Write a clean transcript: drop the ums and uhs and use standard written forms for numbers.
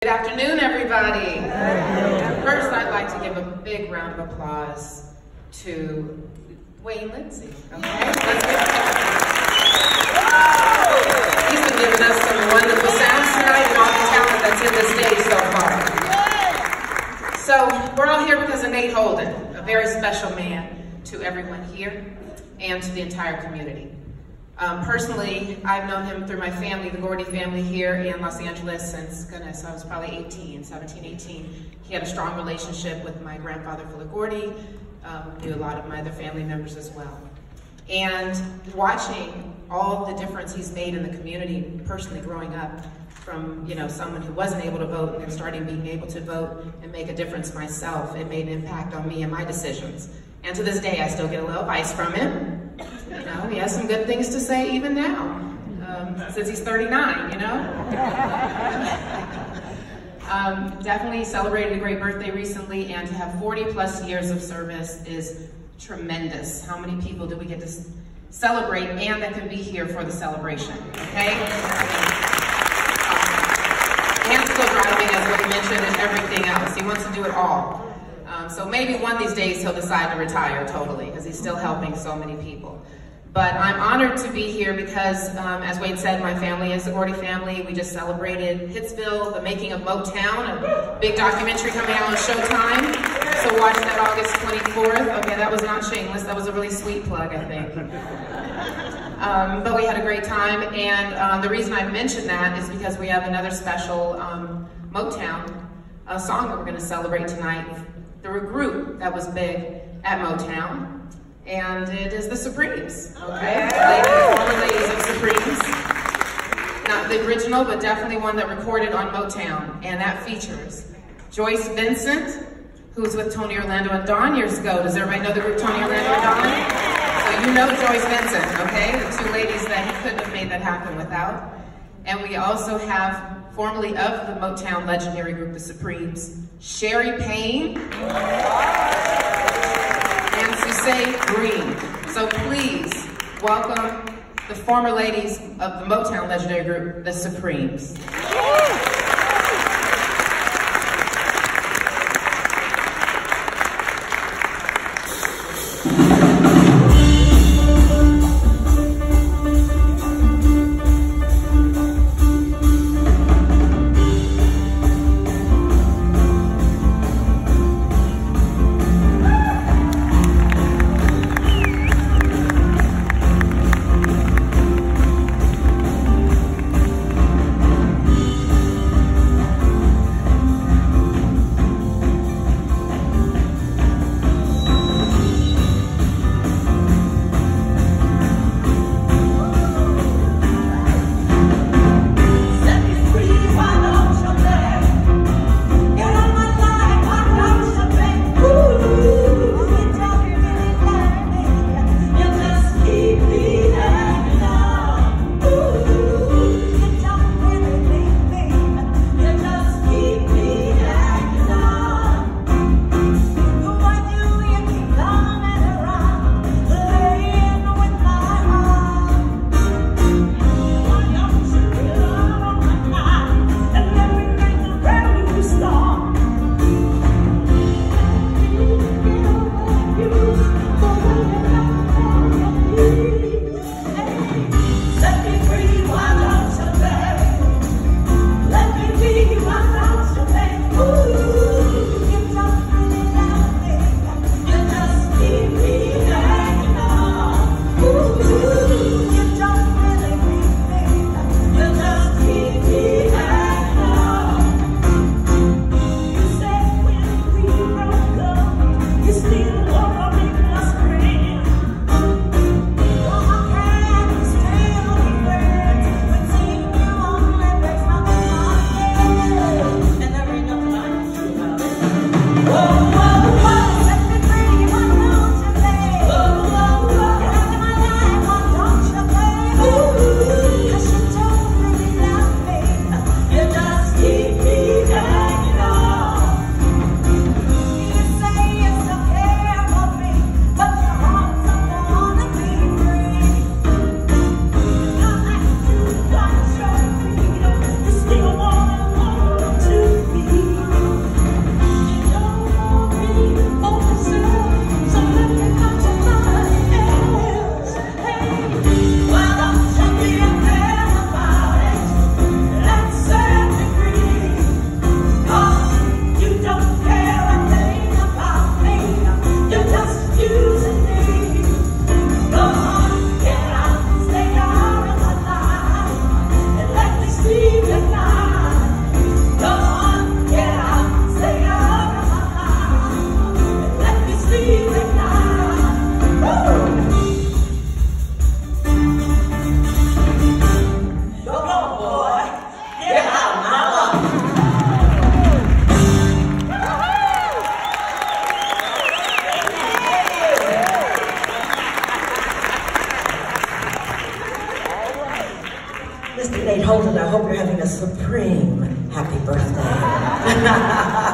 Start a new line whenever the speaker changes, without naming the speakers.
Good afternoon, everybody. First, I'd like to give a big round of applause to Wayne Lindsay. Okay? He's been giving us some wonderful sounds tonight and all the talent that's in the stage so far. So, we're all here because of Nate Holden, a very special man to everyone here and to the entire community. Personally, I've known him through my family, the Gordy family here in Los Angeles since, goodness, I was probably 17, 18. He had a strong relationship with my grandfather, Philip Gordy, knew a lot of my other family members as well. And watching all the difference he's made in the community, personally growing up from, someone who wasn't able to vote and then starting being able to vote and make a difference myself, it made an impact on me and my decisions. And to this day, I still get a little advice from him. He has some good things to say even now, since he's 39, Definitely celebrated a great birthday recently, and to have 40+ years of service is tremendous. How many people do we get to celebrate and that can be here for the celebration, okay? And still driving, as Woody mentioned, and everything else. He wants to do it all. So maybe one of these days he'll decide to retire totally, because he's still helping so many people. But I'm honored to be here because, as Wayne said, my family is the Gordy family. We just celebrated Hitsville, the making of Motown, a big documentary coming out on Showtime. So watch that August 24th. Okay, that was not shameless. That was a really sweet plug, I think. But we had a great time, and the reason I mentioned that is because we have another special Motown song that we're going to celebrate tonight. Through a group that was big at Motown, and it is the Supremes, okay? Former ladies of Supremes. Not the original, but definitely one that recorded on Motown, and that features Joyce Vincent, who's with Tony Orlando and Dawn years ago. Does everybody know the group Tony Orlando and Dawn? So you know Joyce Vincent, okay? The two ladies that he couldn't have made that happen without. And we also have, formerly of the Motown legendary group, the Supremes, Scherrie Payne and Suzanne Green. So please welcome the former ladies of the Motown legendary group, the Supremes. that.